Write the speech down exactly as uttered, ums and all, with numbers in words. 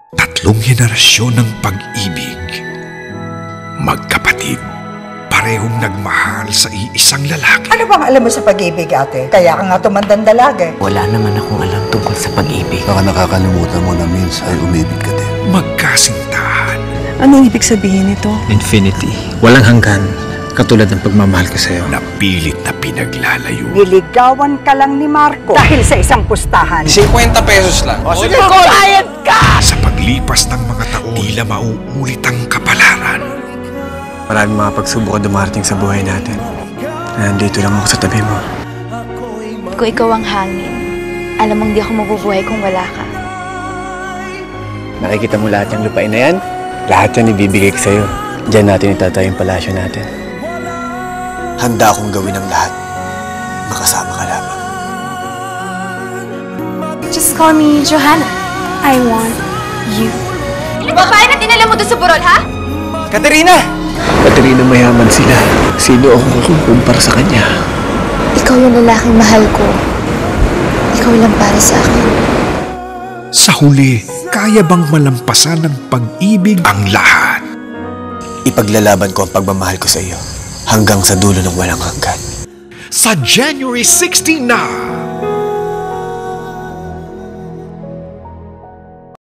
Tatlong henerasyon ng pag-ibig. Magkapatid. Parehong nagmahal sa iisang lalaki. Ano bang alam mo sa pag-ibig, ate? Kaya ka nga tumandang dalaga. Wala naman akong alam tungkol sa pag-ibig. Baka nakakalimutan mo na minsan ay umibig ka din. Magkasintahan. Anong ibig sabihin nito? Infinity. Walang hanggan. Katulad ng pagmamahal ko sa'yo. Napilit na pinaglalayo. Niligawan ka lang ni Marco dahil sa isang pustahan. fifty pesos lang. O sige, bayad ka! Sa paglipas ng mga taon, tila mauulit ang kapalaran. Maraming mga pagsubok na dumarating sa buhay natin. Nandito lang ako sa tabi mo. Kung ikaw ang hangin, alam mong di ako mabubuhay kung wala ka. Nakikita mo lahat ng lupain na yan? Lahat yan ibibigay ko sa'yo. Diyan natin itatayo yung palasyo natin. Handa akong gawin ang lahat. Makasama ka lamang. Just call me Johanna. I want you. Babae na dinala mo doon sa burol, ha? Katerina! Katerina, mayaman sila. Sino ako kukumpara sa kanya? Ikaw yung lalaking mahal ko. Ikaw lang para sa akin. Sa huli, kaya bang malampasan ng pag-ibig ang lahat? Ipaglalaban ko ang pagmamahal ko sa iyo hanggang sa dulo ng walang hanggan. Sa January sixteen na,